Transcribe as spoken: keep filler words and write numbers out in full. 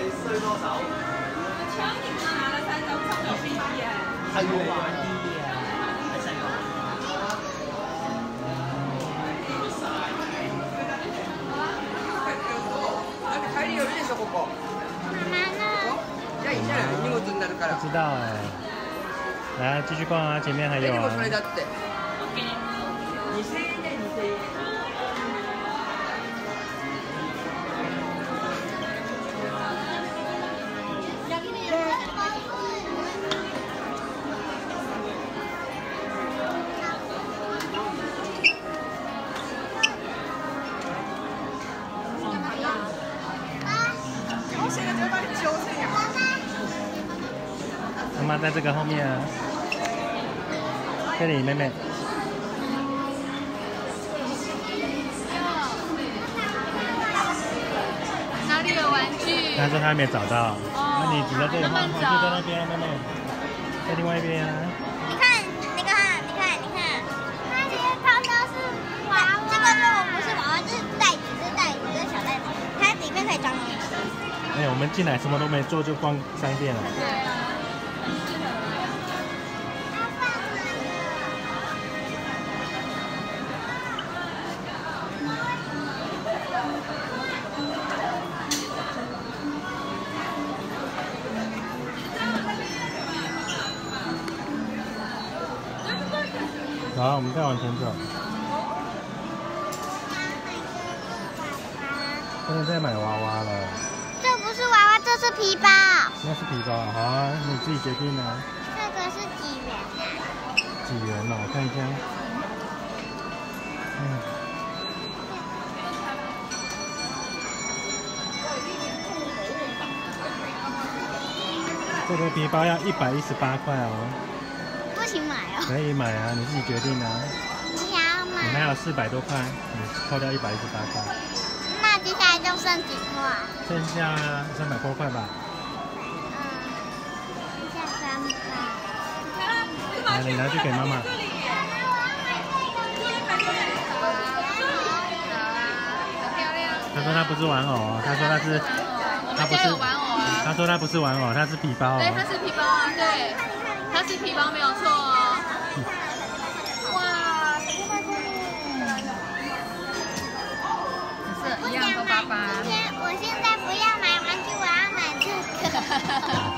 还有吗？ 不知道哎，来继续逛啊，前面还有啊。妈妈在这个后面啊，这里妹妹。 哪里有玩具？ 他说他还没找到，那你只在这里晃，就在那边啊，妹妹，在另外一边啊。 你看，你看，你看，你看，那些套套是娃娃。这个就不是娃娃，这是袋子，这是袋子，这是小袋子，它里面可以装东西。 哎，我们进来什么都没做就逛商店了。 对啊。 好，我们再往前走。不能再买娃娃了。 这不是娃娃，这是皮包。 那是皮包，好啊，你自己决定啊。 这个是几元啊？ 几元呢？我看一下。嗯。这个皮包要一百一十八块哦。 不行买哦。 可以买啊，你自己决定啊。 你要买。 你还有四百多块，你扣掉一百一十八块。 那接下来就剩几块？ 剩下三百多块吧。 嗯，剩下三百。 来，你拿去给妈妈。他说他不是玩偶，他说他是，他不是玩偶啊。 他说他不是玩偶，他是皮包哦。 对，他是皮包啊，对，他是皮包没有错哦。哇，这么贵！是一样都八八。 今天我现在不要买玩具，我要买这个。